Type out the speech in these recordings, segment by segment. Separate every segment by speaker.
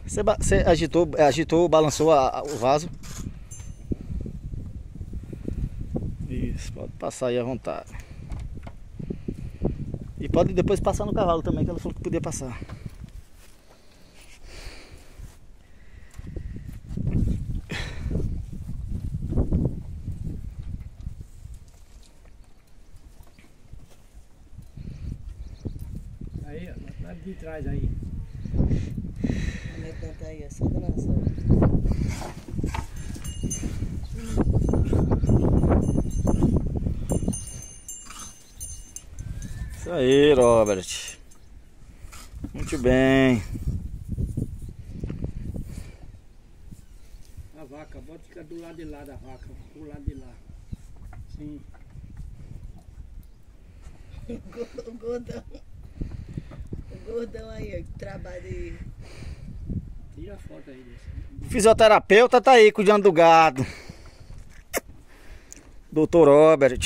Speaker 1: Você agitou, balançou o vaso. Isso, pode passar aí à vontade. E pode depois passar no cavalo também, que ela falou que podia passar.
Speaker 2: Aí, ó, lá de trás aí.
Speaker 3: Como é que tá aí? É só dando essa.
Speaker 1: Isso aí, Robert. Muito bem.
Speaker 2: A vaca, bota ficar do lado de lá da vaca, pro lado de lá. Sim.
Speaker 3: O gordão. O gordão aí, ó, que trabalha aí.
Speaker 2: Tira a foto aí desse.
Speaker 1: O fisioterapeuta tá aí cuidando do gado. Dr. Robert.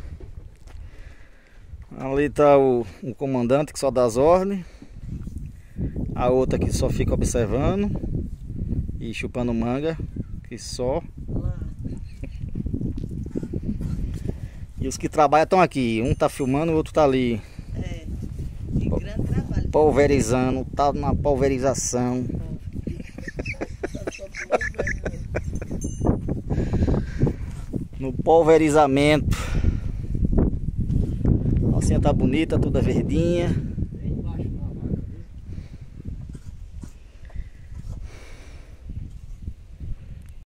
Speaker 1: Ali tá o comandante que só dá as ordens. A outra que só fica observando e chupando manga, que só.
Speaker 3: Lá.
Speaker 1: E os que trabalham estão aqui. Um tá filmando, o outro tá ali
Speaker 3: É. Tem grande trabalho.
Speaker 1: pulverizando, tá na pulverização. No pulverizamento. A rocinha tá bonita, toda verdinha.